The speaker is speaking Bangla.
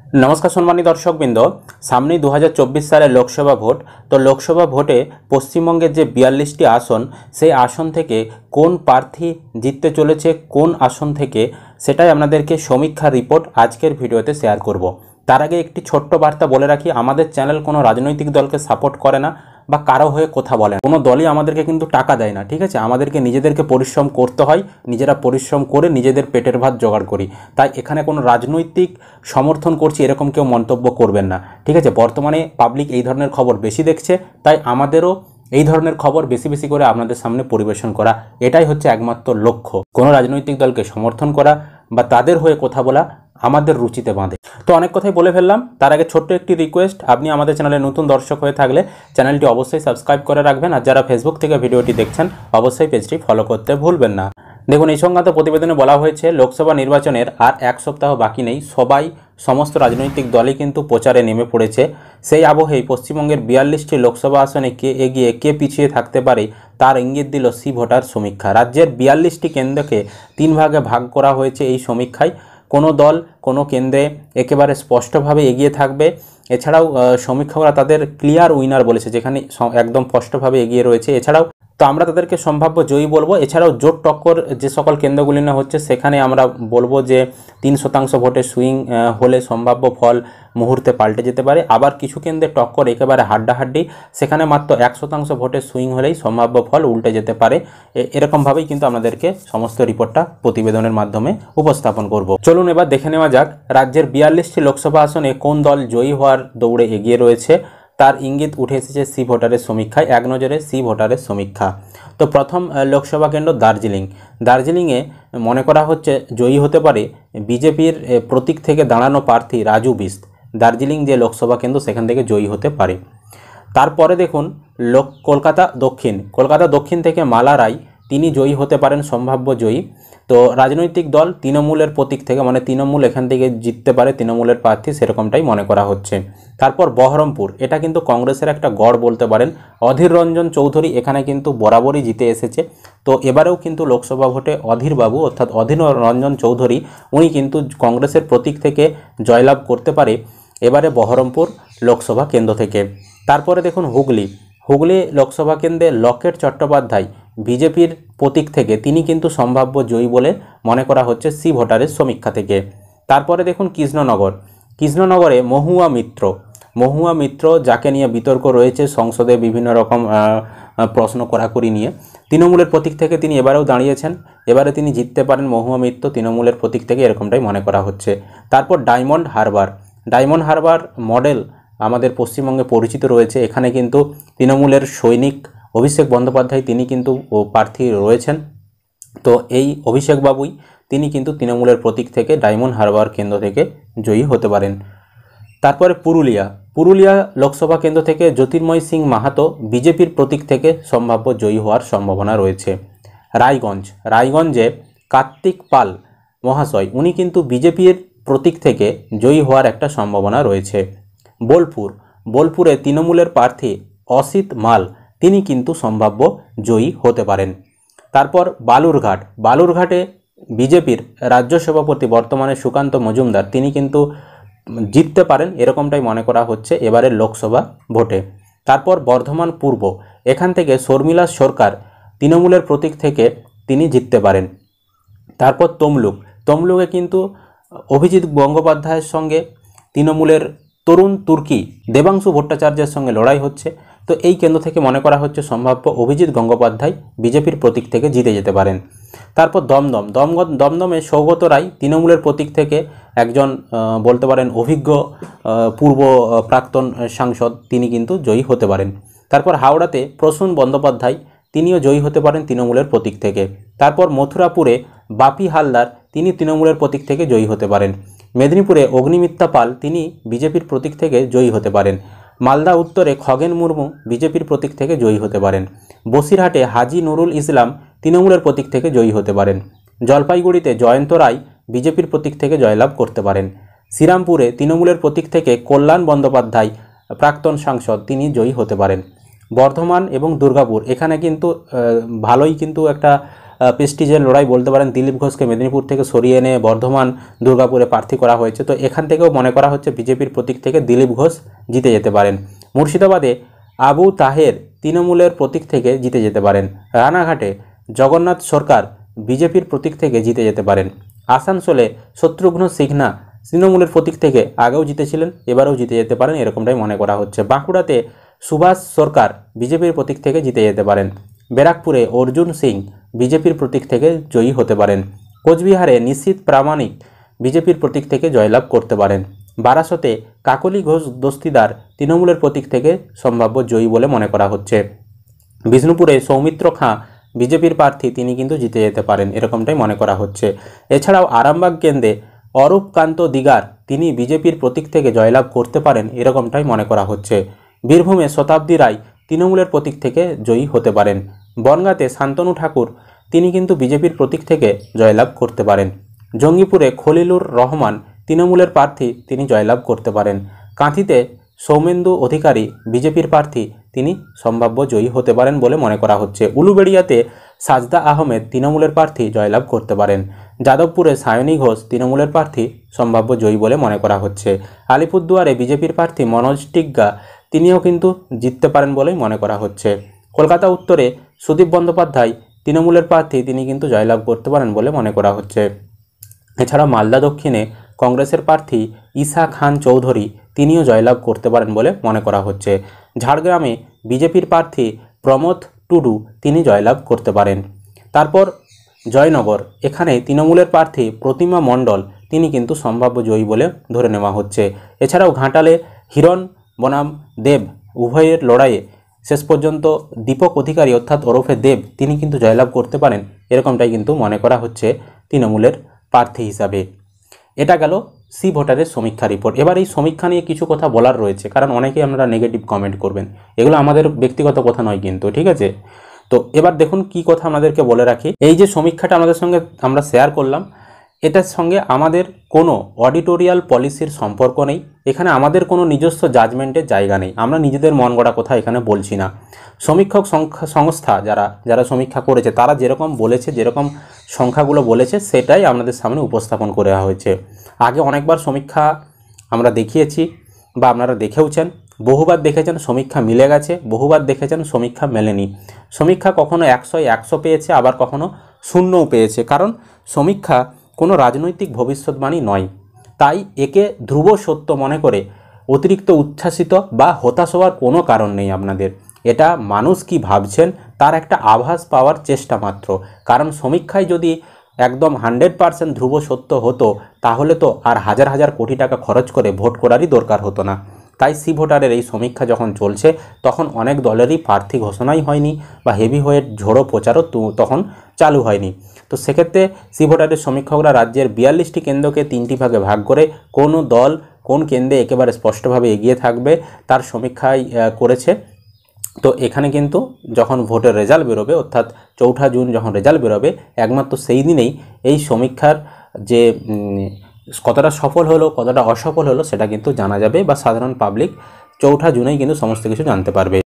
नमस्कार सम्मानित दर्शकबृंद सामने 2024 साले लोकसभा भोट। तो लोकसभा भोटे पश्चिमबंगेर जे 42टी आसन से आसन थेके कोन प्रार्थी जितते चलेছে कोन आसन थेके सेटाई आपनादेरके समीक्षा रिपोर्ट आजकेर भिडियोते शेयर करब। तार आगे एकटी छोट्ट बार्ता बोले राखी, आमादेर चैनल कोनो राजनैतिक दलके सापोर्ट करे ना বা কারো হয়ে কথা বলে না, কোনো দলই আমাদেরকে কিন্তু টাকা দেয় না। ঠিক আছে, আমাদেরকে নিজেদেরকে পরিশ্রম করতে হয়, নিজেরা পরিশ্রম করে নিজেদের পেটের ভাত জোগাড় করি। তাই এখানে কোনো রাজনৈতিক সমর্থন করছি এরকম কেউ মন্তব্য করবেন না। ঠিক আছে, বর্তমানে পাবলিক এই ধরনের খবর বেশি দেখছে, তাই আমাদেরও এই ধরনের খবর বেশি বেশি করে আপনাদের সামনে পরিবেশন করা, এটাই হচ্ছে একমাত্র লক্ষ্য। কোনো রাজনৈতিক দলকে সমর্থন করা বা তাদের হয়ে কথা বলা আমাদের রুচিতে বাঁধে। তো অনেক কথাই বলে ফেললাম, তার আগে ছোট্ট একটি রিকোয়েস্ট, আপনি আমাদের চ্যানেলে নতুন দর্শক হয়ে থাকলে চ্যানেলটি অবশ্যই সাবস্ক্রাইব করে রাখবেন, আর যারা ফেসবুক থেকে ভিডিওটি দেখছেন অবশ্যই পেজটি ফলো করতে ভুলবেন না। দেখুন, এই সংক্রান্ত প্রতিবেদনে বলা হয়েছে লোকসভা নির্বাচনের আর এক সপ্তাহ বাকি নেই, সমস্ত রাজনৈতিক দলই কিন্তু প্রচারে নেমে পড়েছে। সেই আবহেই পশ্চিমবঙ্গের 42টি লোকসভা আসনে কে এগিয়ে কে পিছিয়ে থাকতে পারে তার ইঙ্গিত দিল সি ভোটার সমীক্ষা। রাজ্যের 42টি কেন্দ্রকে 3 ভাগে ভাগ করা হয়েছে এই সমীক্ষায়। কোনো দল কোনো কেন্দ্রে একেবারে স্পষ্টভাবে এগিয়ে থাকবে, এছাড়াও সমীক্ষকরা তাদের ক্লিয়ার উইনার বলেছে, যেখানে একদম স্পষ্টভাবে এগিয়ে রয়েছে। এছাড়াও তো আমরা তাদেরকে সম্ভাব্য জয়ী বলবো। এছাড়াও জোট টক্কর যে সকল কেন্দ্রগুলি না হচ্ছে সেখানে আমরা বলবো যে 3% ভোটে সুইং হলে সম্ভাব্য ফল মুহূর্তে পাল্টে যেতে পারে। আবার কিছু কেন্দ্রে টক্কর একেবারে হাড্ডাহাড্ডি, সেখানে মাত্র 1% ভোটে সুইং হলেই সম্ভাব্য ফল উল্টে যেতে পারে। এরকমভাবেই কিন্তু আমাদেরকে সমস্ত রিপোর্টটা প্রতিবেদনের মাধ্যমে উপস্থাপন করব। চলুন এবার দেখে নেওয়া যাক রাজ্যের 42টি লোকসভা আসনে কোন দল জয়ী হওয়ার দৌড়ে এগিয়ে রয়েছে তার ইঙ্গিত উঠে এসেছে সি ভোটারের সমীক্ষায়। এক নজরে সি ভোটারের সমীক্ষা। তো প্রথম লোকসভা কেন্দ্র দার্জিলিংয়ে মনে করা হচ্ছে জয়ী হতে পারে বিজেপির প্রতীক থেকে দাঁড়ানো প্রার্থী রাজু বিস্ত। দার্জিলিং যে লোকসভা কেন্দ্র সেখান থেকে জয়ী হতে পারে। তারপরে দেখুন কলকাতা দক্ষিণ থেকে মালা রায়, তিনি জয়ী হতে পারেন, সম্ভাব্য জয়ী। তো রাজনৈতিক দল তৃণমূলের প্রতীক থেকে, মানে তৃণমূল এখান থেকে জিততে পারে, তৃণমূলের প্রার্থী সেরকমটাই মনে করা হচ্ছে। তারপর বহরমপুর, এটা কিন্তু কংগ্রেসের একটা গড় বলতে পারেন। অধীর রঞ্জন চৌধুরী এখানে কিন্তু বরাবরই জিতে এসেছে। তো এবারেও কিন্তু লোকসভা ভোটে অধীর বাবু অর্থাৎ অধীর রঞ্জন চৌধুরী উনি কিন্তু কংগ্রেসের প্রতীক থেকে জয়লাভ করতে পারে এবারে বহরমপুর লোকসভা কেন্দ্র থেকে। তারপরে দেখুন হুগলি লোকসভা কেন্দ্রে লকেট চট্টোপাধ্যায় বিজেপির প্রতীক থেকে, তিনি কিন্তু সম্ভাব্য জয়ী বলে মনে করা হচ্ছে সি ভোটারের সমীক্ষা থেকে। তারপরে দেখুন কৃষ্ণনগরে মহুয়া মিত্র যাকে নিয়ে বিতর্ক রয়েছে সংসদে বিভিন্ন রকম প্রশ্ন করাকরি নিয়ে, তৃণমূলের প্রতীক থেকে তিনি এবারেও দাঁড়িয়েছেন, এবারে তিনি জিততে পারেন মহুয়া মিত্র তৃণমূলের প্রতীক থেকে, এরকমটাই মনে করা হচ্ছে। তারপর ডায়মন্ড হারবার মডেল আমাদের পশ্চিমবঙ্গে পরিচিত রয়েছে। এখানে কিন্তু তৃণমূলের সৈনিক অভিষেক বন্দ্যোপাধ্যায় তিনি কিন্তু প্রার্থী রয়েছেন। তো এই অভিষেক বাবুই তিনি কিন্তু তৃণমূলের প্রতীক থেকে ডায়মন্ড হারবার কেন্দ্র থেকে জয়ী হতে পারেন। তারপরে পুরুলিয়া লোকসভা কেন্দ্র থেকে জ্যোতির্ময় সিং মাহাতো বিজেপির প্রতীক থেকে সম্ভাব্য জয়ী হওয়ার সম্ভাবনা রয়েছে। রায়গঞ্জে কার্তিক পাল মহাশয় উনি কিন্তু বিজেপির প্রতীক থেকে জয়ী হওয়ার একটা সম্ভাবনা রয়েছে। বোলপুরে তৃণমূলের প্রার্থী অসিত মাল তিনি কিন্তু সম্ভাব্য জয়ী হতে পারেন। তারপর বালুরঘাটে বিজেপির রাজ্য সভাপতি বর্তমানে সুকান্ত মজুমদার তিনি কিন্তু জিততে পারেন, এরকমটাই মনে করা হচ্ছে এবারের লোকসভা ভোটে। তারপর বর্ধমান পূর্ব, এখান থেকে শর্মিলা সরকার তৃণমূলের প্রতীক থেকে তিনি জিততে পারেন। তারপর তমলুকে কিন্তু অভিজিৎ গঙ্গোপাধ্যায়ের সঙ্গে তৃণমূলের তরুণ তুর্কি দেবাংশু ভট্টাচার্যের সঙ্গে লড়াই হচ্ছে। তো এই কেন্দ্র থেকে মনে করা হচ্ছে সম্ভাব্য অভিজিৎ গঙ্গোপাধ্যায় বিজেপির প্রতীক থেকে জিতে যেতে পারেন। তারপর দমদমে সৌগত রায় তৃণমূলের প্রতীক থেকে একজন বলতে পারেন অভিজ্ঞ পূর্ব প্রাক্তন সাংসদ, তিনি কিন্তু জয়ী হতে পারেন। তারপর হাওড়াতে প্রসূন বন্দ্যোপাধ্যায় তিনিও জয়ী হতে পারেন তৃণমূলের প্রতীক থেকে। তারপর মথুরাপুরে বাপি হালদার তিনি তৃণমূলের প্রতীক থেকে জয়ী হতে পারেন। মেদিনীপুরে অগ্নিমিত্রা পাল তিনি বিজেপির প্রতীক থেকে জয়ী হতে পারেন। মালদা উত্তরে খগেন মুর্মু বিজেপির প্রতীক থেকে জয়ী হতে পারেন। বসিরহাটে হাজি নুরুল ইসলাম তৃণমূলের প্রতীক থেকে জয়ী হতে পারেন। জলপাইগুড়িতে জয়ন্ত রায় বিজেপির প্রতীক থেকে জয়লাভ করতে পারেন। শ্রীরামপুরে তৃণমূলের প্রতীক থেকে কল্যাণ বন্দ্যোপাধ্যায় প্রাক্তন সাংসদ তিনি জয়ী হতে পারেন। বর্ধমান এবং দুর্গাপুর এখানে কিন্তু ভালোই কিন্তু একটা প্রেস্টিজের লড়াই বলতে পারেন। দিলীপ ঘোষকে মেদিনীপুর থেকে সরিয়ে এনে বর্ধমান দুর্গাপুরে প্রার্থী করা হয়েছে, তো এখান থেকেও মনে করা হচ্ছে বিজেপির প্রতীক থেকে দিলীপ ঘোষ জিতে যেতে পারেন। মুর্শিদাবাদে আবু তাহের তৃণমূলের প্রতীক থেকে জিতে যেতে পারেন। রানাঘাটে জগন্নাথ সরকার বিজেপির প্রতীক থেকে জিতে যেতে পারেন। আসানসোলে শত্রুঘ্ন সিনহা তৃণমূলের প্রতীক থেকে আগেও জিতেছিলেন, এবারেও জিতে যেতে পারেন, এরকমটাই মনে করা হচ্ছে। বাঁকুড়াতে সুভাষ সরকার বিজেপির প্রতীক থেকে জিতে যেতে পারেন। ব্যারাকপুরে অর্জুন সিং বিজেপির প্রতীক থেকে জয়ী হতে পারেন। কোচবিহারে নিশীথ প্রামাণিক বিজেপির প্রতীক থেকে জয়লাভ করতে পারেন। বারাসতে কাকলি ঘোষ দস্তিদার তৃণমূলের প্রতীক থেকে সম্ভাব্য জয়ী বলে মনে করা হচ্ছে। বিষ্ণুপুরে সৌমিত্র খাঁ বিজেপির প্রার্থী, তিনি কিন্তু জিতে যেতে পারেন, এরকমটাই মনে করা হচ্ছে। এছাড়াও আরামবাগ কেন্দ্রে অরূপকান্ত দিগার তিনি বিজেপির প্রতীক থেকে জয়লাভ করতে পারেন, এরকমটাই মনে করা হচ্ছে। বীরভূমে শতাব্দী রায় তৃণমূলের প্রতীক থেকে জয়ী হতে পারেন। বনগাঁতে শান্তনু ঠাকুর তিনি কিন্তু বিজেপির প্রতীক থেকে জয়লাভ করতে পারেন। জঙ্গিপুরে খলিলুর রহমান তৃণমূলের প্রার্থী, তিনি জয়লাভ করতে পারেন। কাঁথিতে সৌমেন্দু অধিকারী বিজেপির প্রার্থী, তিনি সম্ভাব্য জয়ী হতে পারেন বলে মনে করা হচ্ছে। উলুবেড়িয়াতে সাজদা আহমেদ তৃণমূলের প্রার্থী জয়লাভ করতে পারেন। যাদবপুরে সায়নী ঘোষ তৃণমূলের প্রার্থী সম্ভাব্য জয়ী বলে মনে করা হচ্ছে। আলিপুরদুয়ারে বিজেপির প্রার্থী মনোজ টিগ্গা তিনিও কিন্তু জিততে পারেন বলেই মনে করা হচ্ছে। কলকাতা উত্তরে সুদীপ বন্দ্যোপাধ্যায় তৃণমূলের প্রার্থী, তিনি কিন্তু জয়লাভ করতে পারেন বলে মনে করা হচ্ছে। এছাড়া মালদা দক্ষিণে কংগ্রেসের প্রার্থী ঈশা খান চৌধুরী তিনিও জয়লাভ করতে পারেন বলে মনে করা হচ্ছে। ঝাড়গ্রামে বিজেপির প্রার্থী প্রমোদ টুডু তিনি জয়লাভ করতে পারেন। তারপর জয়নগর, এখানে তৃণমূলের প্রার্থী প্রতিমা মণ্ডল তিনি কিন্তু সম্ভাব্য জয়ী বলে ধরে নেওয়া হচ্ছে। এছাড়াও ঘাটালে হিরণ বনাম দেব উভয়ের লড়াইয়ে শেষ পর্যন্ত দীপক অধিকারী অর্থাৎ ওরফে দেব তিনি কিন্তু জয়লাভ করতে পারেন, এরকমটাই কিন্তু মনে করা হচ্ছে তৃণমূলের প্রার্থী হিসাবে। এটা গেল সি ভোটারের সমীক্ষা রিপোর্ট। এবার এই সমীক্ষা নিয়ে কিছু কথা বলার রয়েছে, কারণ অনেকেই আপনারা নেগেটিভ কমেন্ট করবেন, এগুলো আমাদের ব্যক্তিগত কথা নয় কিন্তু, ঠিক আছে। তো এবার দেখুন কি কথা আমাদেরকে বলে রাখি। এই যে সমীক্ষাটা আমাদের সঙ্গে আমরা শেয়ার করলাম, এটার সঙ্গে আমাদের কোনো অডিটোরিয়াল পলিসির সম্পর্ক নেই, এখানে আমাদের কোনো নিজস্ব জাজমেন্টের জায়গা নেই, আমরা নিজেদের মন গড়া কথা এখানে বলছি না। সমীক্ষক সংস্থা যারা সমীক্ষা করেছে তারা যেরকম বলেছে, যেরকম সংখ্যাগুলো বলেছে সেটাই আপনাদের সামনে উপস্থাপন করা হয়েছে। আগে অনেকবার সমীক্ষা আমরা দেখিয়েছি বা আপনারা দেখেওছেন, বহুবার দেখেছেন সমীক্ষা মিলে গেছে, বহুবার দেখেছেন সমীক্ষা মেলেনি। সমীক্ষা কখনো 100-য় 100 পেয়েছে, আবার কখনো 0ও পেয়েছে, কারণ সমীক্ষা কোনো রাজনৈতিক ভবিষ্যৎবাণী নয়। তাই একে ধ্রুব সত্য মনে করে অতিরিক্ত উচ্ছ্বাসিত বা হতাশ হওয়ার কোনো কারণ নেই আপনাদের। এটা মানুষ কি ভাবছেন তার একটা আভাস পাওয়ার চেষ্টা মাত্র, কারণ সমীক্ষায় যদি একদম 100% ধ্রুব সত্য হতো তাহলে তো আর হাজার হাজার কোটি টাকা খরচ করে ভোট করারই দরকার হতো না। তাই সি ভোটারের এই সমীক্ষা যখন চলছে তখন অনেক দলেরই প্রার্থী ঘোষণাই হয়নি বা হেভি ওয়েট ঝোড়ো প্রচারও তখন চালু হয়নি। তো সেক্ষেত্রে সি ভোটারের সমীক্ষকরা রাজ্যের 42টি কেন্দ্রকে 3টি ভাগে ভাগ করে কোন দল কোন কেন্দ্রে একেবারে স্পষ্টভাবে এগিয়ে থাকবে তার সমীক্ষাই করেছে। তো এখানে কিন্তু যখন ভোটের রেজাল্ট বেরোবে অর্থাৎ 4 জুন যখন রেজাল্ট বেরোবে একমাত্র সেই দিনেই এই সমীক্ষার যে কতটা সফল হলো কতটা অসফল হলো সেটা কিন্তু জানা যাবে, বা সাধারণ পাবলিক 4 জুনেই কিন্তু সমস্ত কিছু জানতে পারবে।